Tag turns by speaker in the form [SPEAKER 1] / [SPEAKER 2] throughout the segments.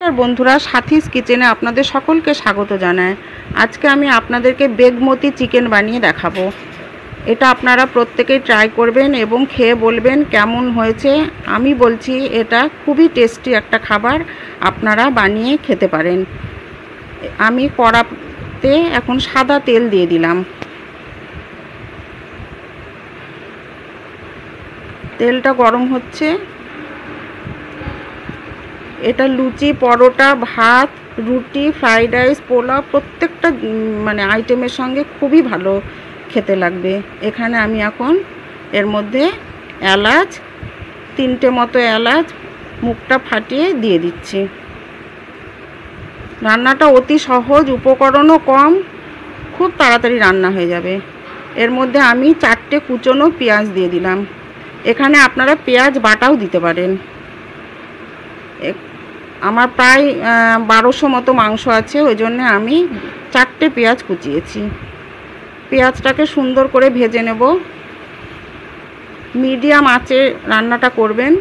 [SPEAKER 1] আর বন্ধুরা, সাথীস কিচেনে আপনাদের সকলকে স্বাগত জানাই। আজকে আমি আপনাদেরকে বেগমতি চিকেন বানিয়ে দেখাবো। এটা আপনারা প্রত্যেকেই ট্রাই করবেন এবং খেয়ে বলবেন কেমন হয়েছে। আমি বলছি এটা খুবই টেস্টি একটা খাবার, আপনারা বানিয়ে খেতে পারেন। আমি কড়াতে এখন সাদা তেল দিয়ে দিলাম। তেলটা গরম হচ্ছে। এটা লুচি, পরোটা, ভাত, রুটি, ফ্রাইড রাইস, পোলাও প্রত্যেকটা আইটেমের সঙ্গে খুবই ভালো খেতে লাগবে। এখানে আমি এখন এর মধ্যে এলাচ, 3টে মতো এলাচ মুখটা ফাটিয়ে দিয়ে দিচ্ছি। রান্নাটা অতি সহজ, উপকরণও কম, খুব তাড়াতাড়ি রান্না হয়ে যাবে। এর মধ্যে আমি 4টে কুচনো পেঁয়াজ দিয়ে দিলাম। এখানে আপনারা পেঁয়াজ বাটাও দিতে পারেন। আমার প্রায় 1200 মতো মাংস আছে, ওই জন্যে আমি 4টে পেঁয়াজ কুচিয়েছি। পেঁয়াজটাকে সুন্দর করে ভেজে নেব। মিডিয়াম আঁচে রান্নাটা করবেন।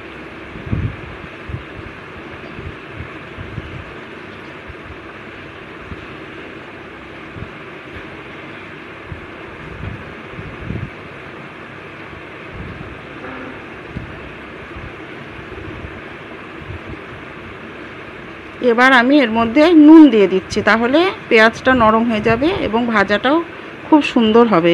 [SPEAKER 1] এবার আমি এর মধ্যে নুন দিয়ে দিচ্ছি, তাহলে পেঁয়াজটা নরম হয়ে যাবে এবং ভাজাটাও খুব সুন্দর হবে।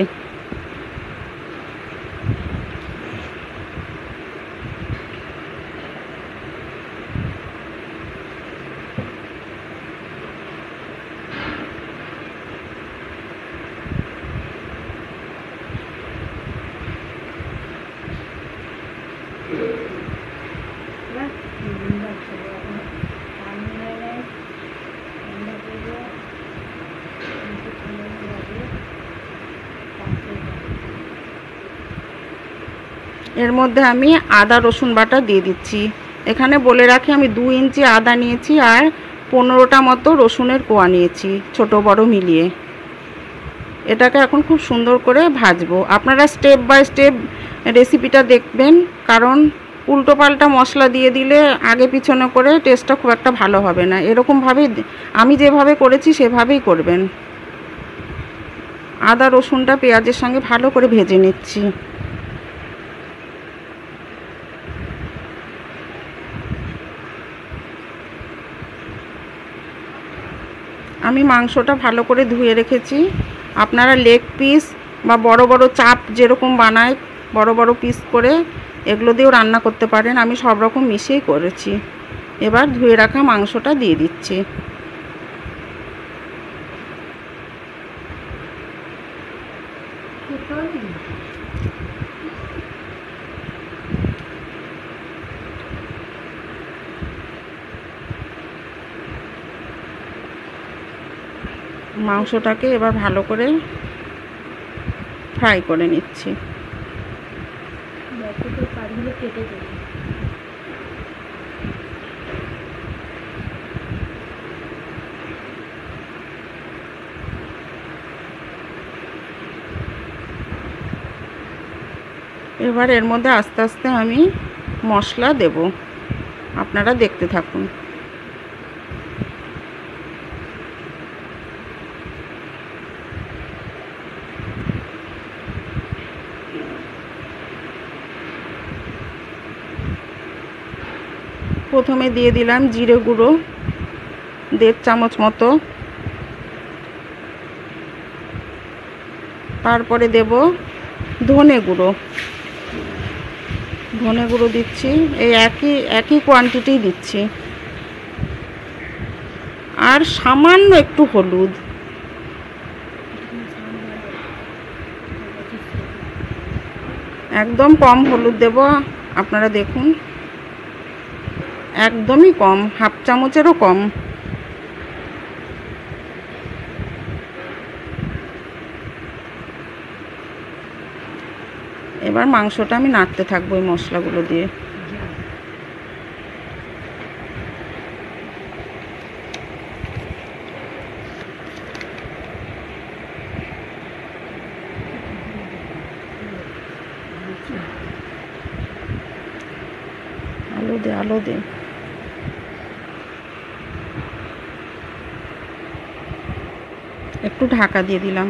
[SPEAKER 1] এর মধ্যে আমি আদা রসুন বাটা দিয়ে দিচ্ছি। এখানে বলে রাখি, আমি 2 ইঞ্চি আদা নিয়েছি আর 15টা মতো রসুনের কোয়া নিয়েছি, ছোট বড় মিলিয়ে। এটাকে এখন খুব সুন্দর করে ভাজবো। আপনারা স্টেপ বাই স্টেপ রেসিপিটা দেখবেন, কারণ উল্টো পাল্টা মশলা দিয়ে দিলে আগে পিছনে করে টেস্টটা খুব একটা ভালো হবে না। এরকমভাবেই আমি যেভাবে করেছি সেভাবেই করবেন। আদা রসুনটা পেঁয়াজের সঙ্গে ভালো করে ভেজে নিচ্ছি। আমি মাংসটা ভালো করে ধুয়ে রেখেছি। আপনারা লেগ পিস বা বড় বড় চাপ যেরকম বানায় বড় বড় পিস করে, এগুলো দিয়েও রান্না করতে পারেন। আমি সব রকম মিশিয়েই করেছি। এবার ধুয়ে রাখা মাংসটা দিয়ে দিচ্ছি। মাংসটাকে এবার ভালো করে ফ্রাই করে নিচ্ছি। এবার এর মধ্যে আস্তে আস্তে আমি মশলা দেব, আপনারা দেখতে থাকুন। প্রথমে দিয়ে দিলাম জিরে গুঁড়ো 1.5 চামচ মতো। তারপরে দেব ধনে গুঁড়ো দিচ্ছি, এই একই কোয়ান্টিটি দিচ্ছি। আর সামান্য একটু হলুদ। একদম কম হলুদ দেব, আপনারা দেখুন, একদমই কম, 1/2 চামচেরও কম। এবার মাংসটা আমি নাড়তে থাকবো এই মশলাগুলো দিয়ে। আলু দে একটু ঢাকা দিয়ে দিলাম।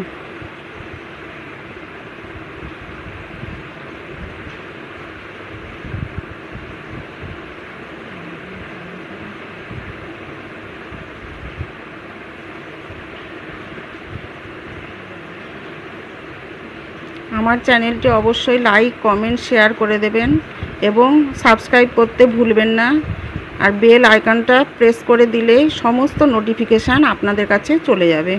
[SPEAKER 1] আমার চ্যানেলটি অবশ্যই লাইক, কমেন্ট, শেয়ার করে দেবেন এবং সাবস্ক্রাইব করতে ভুলবেন না। আর বেল আইকনটা প্রেস করে দিলেই সমস্ত নোটিফিকেশান আপনাদের কাছে চলে যাবে।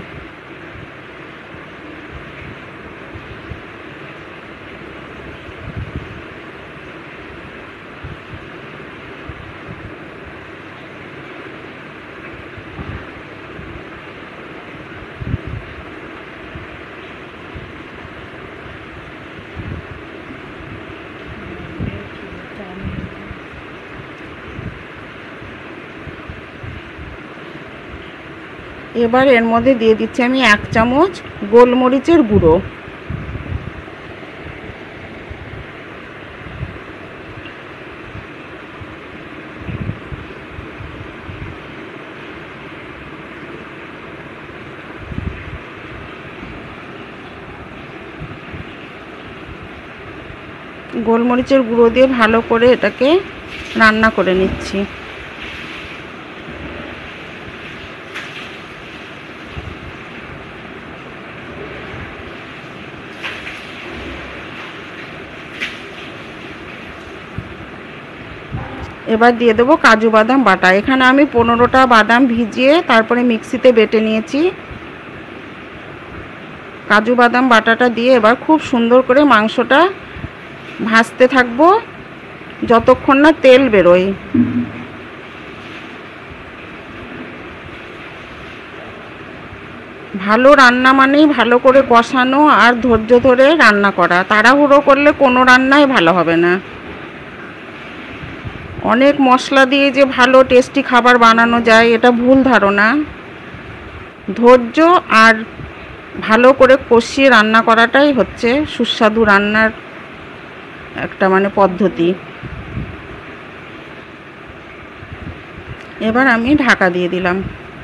[SPEAKER 1] এবার এর মধ্যে দিয়ে দিচ্ছি আমি 1 চামচ গোলমরিচের গুঁড়ো। গোলমরিচের গুঁড়ো দিয়ে ভালো করে এটাকে রান্না করে নিচ্ছি। এবার দিয়ে দেবো কাজু বাদাম বাটা। এখানে আমি 15টা বাদাম ভিজিয়ে তারপরে মিক্সিতে বেটে নিয়েছি। কাজু বাদাম বাটাটা দিয়ে এবার খুব সুন্দর করে মাংসটা ভাজতে থাকবো যতক্ষণ না তেল বেরোয়। ভালো রান্না মানেই ভালো করে কষানো আর ধৈর্য ধরে রান্না করা। তাড়াহুড়ো করলে কোনো রান্নাই ভালো হবে না। অনেক মশলা দিয়ে যে ভালো টেস্টি খাবার বানানো যায় এটা ভুল ধারণা। ধৈর্য আর ভালো করে কষিয়ে রান্না করাটাই হচ্ছে সুস্বাদু রান্নার একটা পদ্ধতি। এবার আমি ঢাকা দিয়ে দিলাম।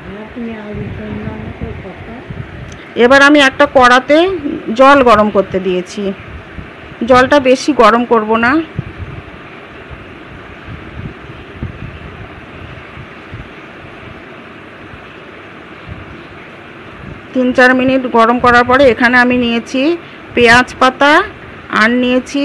[SPEAKER 1] এবার আমি একটা কড়াতে জল গরম করতে দিয়েছি। জলটা বেশি গরম করব না। তিন চার মিনিট গরম করার পরে এখানে আমি নিয়েছি পেঁয়াজ পাতা আর নিয়েছি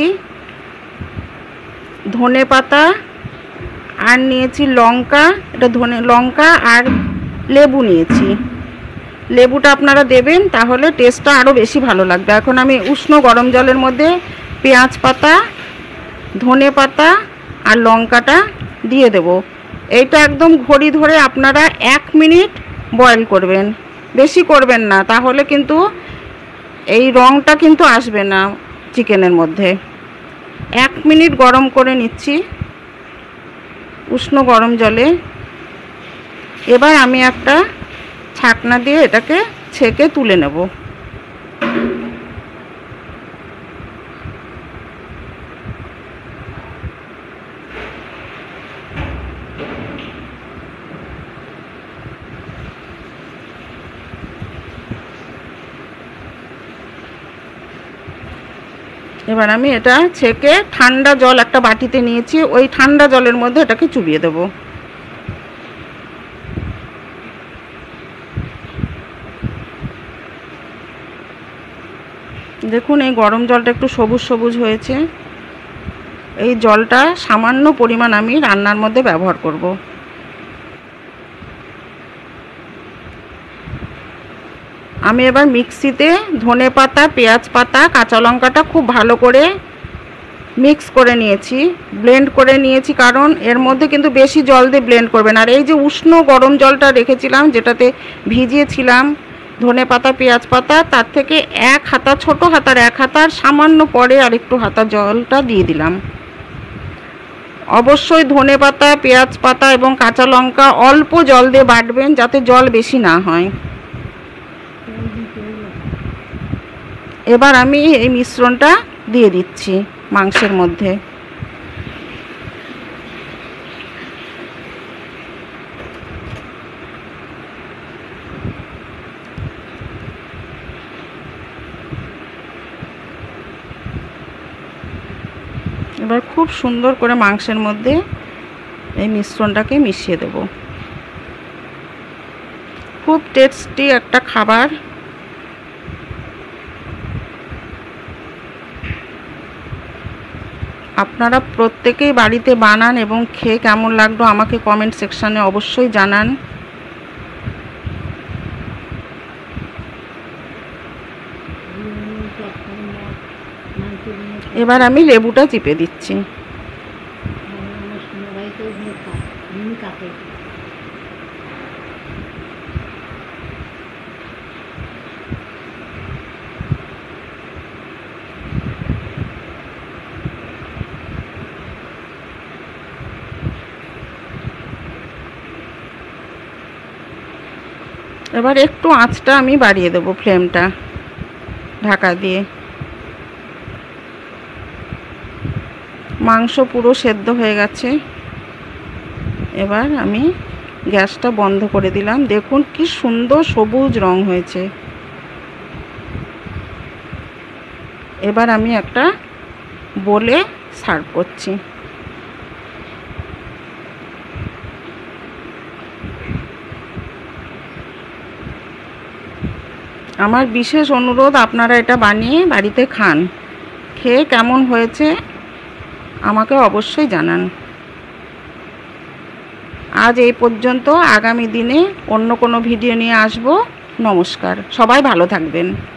[SPEAKER 1] ধনে পাতা আর নিয়েছি লঙ্কা। এটা লঙ্কা আর লেবু নিয়েছি। লেবুটা আপনারা দেবেন তাহলে টেস্টটা আরও বেশি ভালো লাগবে। এখন আমি উষ্ণ গরম জলের মধ্যে পেঁয়াজ পাতা, ধনে পাতা আর লঙ্কাটা দিয়ে দেব। এইটা একদম ঘড়ি ধরে আপনারা 1 মিনিট বয়েল করবেন, বেশি করবেন না, তাহলে কিন্তু এই রঙটা কিন্তু আসবে না চিকেনের মধ্যে। 1 মিনিট গরম করে নিচ্ছি উষ্ণ গরম জলে। এবার আমি একটা ছাকনা দিয়ে এটাকে ছেঁকে তুলে নেব। এবার আমি এটা ছেঁকে ঠান্ডা জল একটা বাটিতে নিয়েছি, ওই ঠান্ডা জলের মধ্যে এটাকে চুবিয়ে দেব। দেখুন এই গরম জলটা একটু সবুজ সবুজ হয়েছে। এই জলটা সামান্য পরিমাণ আমি রান্নার মধ্যে ব্যবহার করব। আমি এবার মিক্সিতে ধনে পাতা, পেঁয়াজ পাতা, কাঁচা লঙ্কাটা খুব ভালো করে মিক্স করে নিয়েছি, ব্লেন্ড করে নিয়েছি। কারণ এর মধ্যে কিন্তু বেশি জল দিয়ে ব্লেন্ড করবেন। আর এই যে উষ্ণ গরম জলটা রেখেছিলাম যেটাতে ভিজিয়েছিলাম ধনে পাতা, পেঁয়াজ পাতা, তার থেকে 1 হাতা, ছোট হাতার 1 হাতার সামান্য পরে আর একটু হাতা জলটা দিয়ে দিলাম। অবশ্যই ধনে পাতা, পেঁয়াজ পাতা এবং কাঁচা লঙ্কা অল্প জল দিয়ে বাটবেন যাতে জল বেশি না হয়। এবার আমি এই মিশ্রণটা দিয়ে দিচ্ছি মাংসের মধ্যে। এবার খুব সুন্দর করে মাংসের মধ্যে এই মিশ্রণটাকে মিশিয়ে দেব। খুব টেস্টি একটা খাবার। আপনারা প্রত্যেকেই বাড়িতে বানান এবং খেয়ে কেমন লাগলো আমাকে কমেন্ট সেকশানে অবশ্যই জানান। এবার আমি লেবুটা চিপে দিচ্ছি। এবার একটু আঁচটা আমি বাড়িয়ে দেবো, ফ্লেমটা ঢাকা দিয়ে। মাংস পুরো সেদ্ধ হয়ে গেছে। এবার আমি গ্যাসটা বন্ধ করে দিলাম। দেখুন কি সুন্দর সবুজ রং হয়েছে। এবার আমি একটা বলে সার্ভ করছি। আমার বিশেষ অনুরোধ, আপনারা এটা বানিয়ে বাড়িতে খান। খেয়ে কেমন হয়েছে আমাকে অবশ্যই জানান। আজ এই পর্যন্ত। আগামী দিনে অন্য কোনো ভিডিও নিয়ে আসব। নমস্কার, সবাই ভালো থাকবেন।